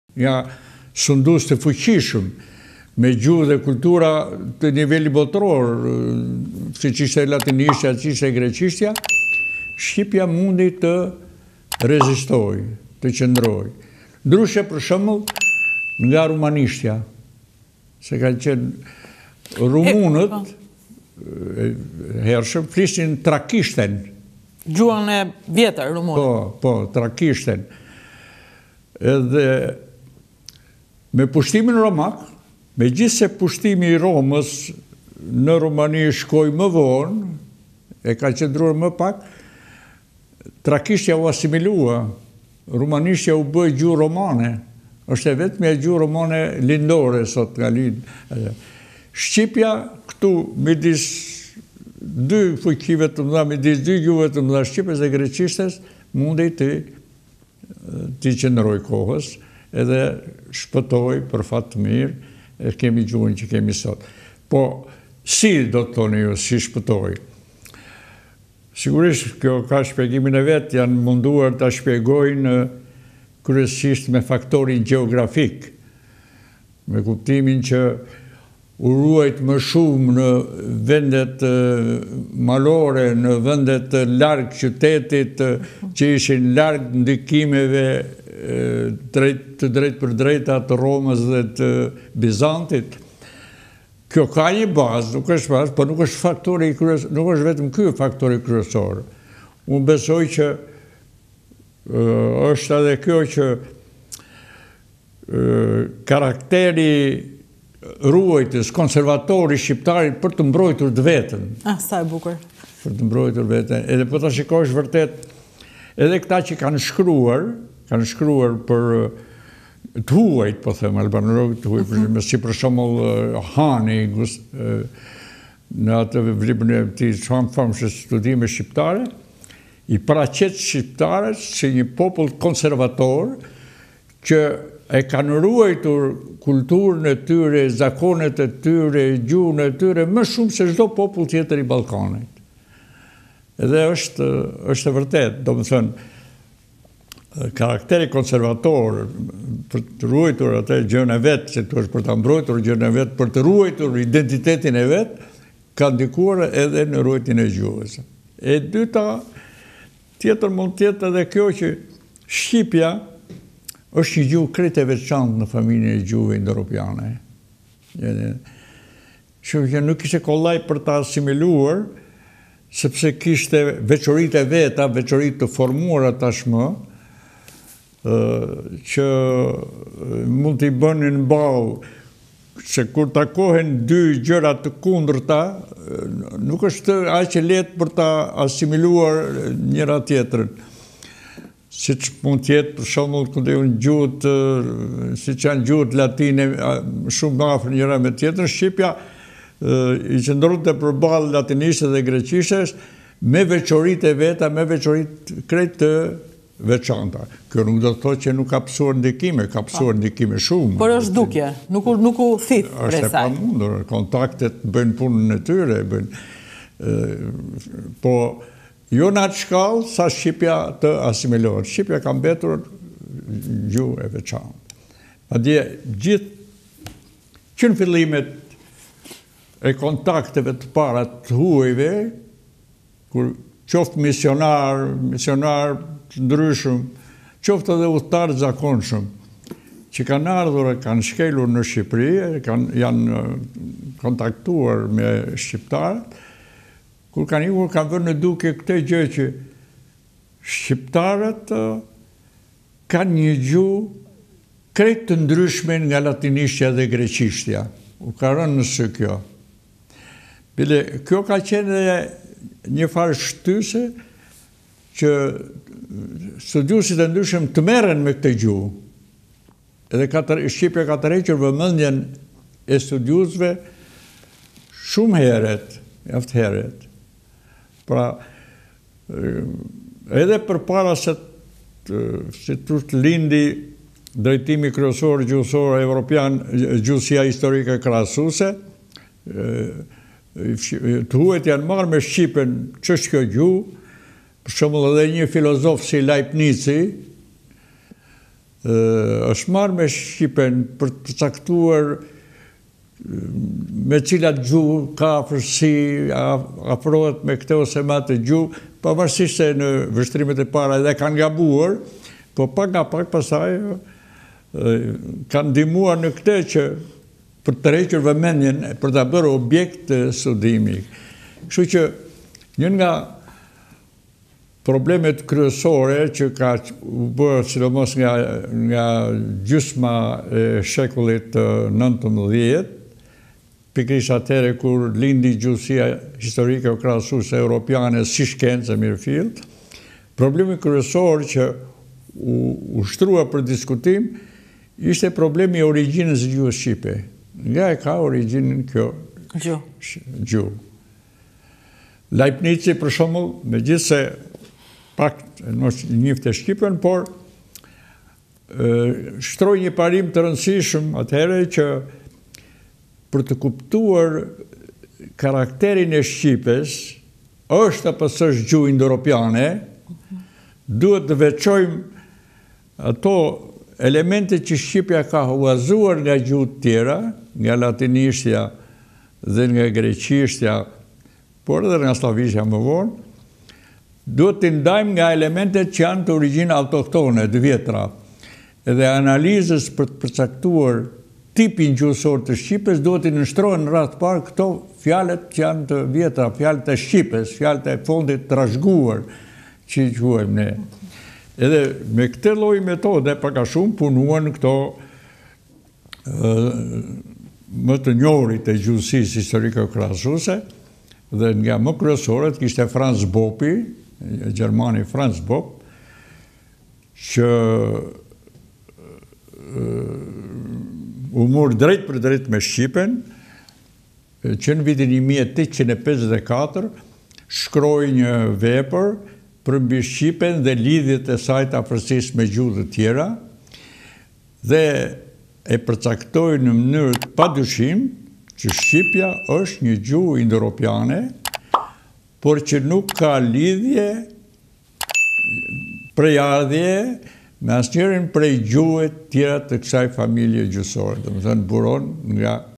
Ja sundus të fuqishëm, me gjuhë dhe kultura të nivelli botëror, si që ishte latinishtja, që ishte greqishtja, Shqipja mundi të rezistoj, të qëndroj. Ndryshe për shembull nga rumanishtja, se kanë qenë rumunët, hershëm, flisnin trakishten. Gjuhën e vjetër, rumunët. Po, trakishten. Edhe me pushtimin romak, me gjithë se pushtimi i Romës në Rumani shkoj më vonë, e ka qëndruar më pak, trakishtja u asimilua, rumanishtja u bëj gjuhë romane, është e vetëm e gjuhë romane lindore, sot nga lindë. Shqipja, këtu, midis dy fuqive të mëdha, midis dy gjuhëve të mëdha, shqipes dhe greqishtes, mundi të qëndroj kohës, edhe shpëtoj për fat të mirë, e kemi gjuhën që kemi sot. Po, si do të thoni ju, si shpëtoj? Sigurisht, kjo ka shpjegimin e vetë, janë munduar të shpjegojnë kryesisht me faktorin geografik, me kuptimin që u ruajt më shumë në vendet malore, në vendet larg qytetit, që ishin larg ndikimeve të drejt për drejta të Romës dhe të Bizantit. Kjo ka një bazë, nuk është bazë, por nuk është faktori kryesor, nuk është vetëm ky faktori kryesor. Unë besoj që është edhe kjo që karakteri ruajtës, konservatori shqiptarit për të mbrojtur të vetën. Sa e bukur. Për të mbrojtur vetën. Edhe po ta shikosh vërtet, edhe këta që kanë shkruar për të huajt, po them, albanorët të huajt, si për shembull Hani, në atë librin e tij famshës studime shqiptare, i paraqet shqiptarët si një popull konservator që e kanë ruajtur kulturën e tyre, zakonet e tyre, gjuhën e tyre, më shumë se çdo popull tjetër i Ballkanit. Edhe është e vërtet, domethënë, karakteri konservator për të ruajtur atë gjën e vetë, që është për të mbrojtur gjën e vetë, për të ruajtur identitetin e vetë, ka ndikuar edhe në ruajtjen e gjuhës. E dyta, tjetër mund tjetë edhe kjo që Shqipja është një gjuhë krejt e veçantë në familjen e gjuhëve indo-europiane. Që nuk ishte kollaj për ta asimiluar, sepse kishte veçoritë e veta, veçoritë të formuara tashmë, që mund t'i bënin mbau, se kur takohen dy gjëra të kundërta, nuk është aq e lehtë për ta asimiluar njëra tjetrën. Siç mund të jetë për shembull gjuhët, siç janë gjuhët latine shumë më afër njëra me tjetrën, Shqipja i qëndronte përballë latinishtes dhe greqishtes me veçoritë e veta, me veçoritë krejt të veçanta. Kjo nuk do të thotë që nuk ka pësuar ndikime, ka pësuar ndikime shumë. Por është dukje, nuk u thith prej saj. Është e pamundur, kontaktet bëjnë punën e tyre, po jo në atë shkallë sa Shqipja të asimilohet. Shqipja ka mbetur gjuhë e veçantë. Madje gjithë që në fillimet e kontakteve të para të huajve, kur qoftë misionar të ndryshëm, qoftë edhe udhëtar të zakonshëm, që kanë ardhur e kanë shkelur në Shqipëri, janë kontaktuar me shqiptarët, kur kanë ikur kanë vënë në duke këtë gjë që shqiptarët kanë një gjuhë krejt të ndryshme nga latinishtja dhe greqishtja. U ka rënë në sy kjo. Bile, kjo ka qenë një farë shtyse që studiuesit e ndryshëm të merren me këtë gjuhë. Edhe Shqipja ka tërhequr vëmendjen e studiuesve shumë herët, mjaft herët. Pra, edhe përpara se të lindi drejtimi kryesor gjuhësor evropian, gjuhësia historike krahasuese, të huajt janë marrë me Shqipen ç'është kjo gjuhë. Për shembull edhe një filozof si Leibnizi është marrë me Shqipen për të caktuar me cilat gjuhë ka afërsi, afrohet me këtë ose me atë gjuhë, pavarësisht se në vështrimet e para edhe kanë gabuar, po pak nga pak pasaj kanë ndihmuar në këtë që për të tërhequr vëmendjen për ta bërë objekt të studimi. Kështu që një nga problemet kryesore që ka bërë sidomos nga gjysma e shekullit 19, pikërisht atëherë kur lindi gjuhësia historike o krahasuese europiane si shkencë e mirëfill, problemi kryesor që u shtrua për diskutim ishte problemi i origjinës së gjuhës shqipe. Nga e ka origjinën kjo gjuhë. Leibnizi, për shembull, megjithse pak njifte Shqipen, por shtroi një parim të rëndësishëm atëherë që për të kuptuar karakterin e Shqipes, është apo s'është gjuhë indoeuropiane, duhet të veçojmë ato elemente që Shqipja ka huazuar nga gjuhët tjera, nga latinishtja dhe nga greqishtja, por edhe nga slavishtja më vonë, duhet të ndajmë nga elementet që janë të origjinë autoktone, të vjetra. Edhe analizës për të përcaktuar tipin gjuhësor të Shqipes, duhet të nështrohen në radhë parë këto fjalët që janë të vjetra, fjalët e Shqipes, fjalët e fondit trashëguar, që i quajmë ne. Edhe me këtë lloj metode pak a shumë punuan këto më të njohurit e gjuhësisë historiko-krahasuese, dhe nga më kryesorët kishte Franz Boppi, gjermani Franz Bopp, që u mor drejt për drejt me Shqipen, që në vitin 1854 shkroi një vepër për mbi Shqipen dhe lidhjet e saj të afërsisë me gjuhë të tjera, dhe e përcaktoi në mënyrë të padyshim që Shqipja është një gjuhë indoeuropiane, por që nuk ka lidhje prejardhje me asnjërin prej gjuhëve tjera të kësaj familje gjuhësore, domethënë buron nga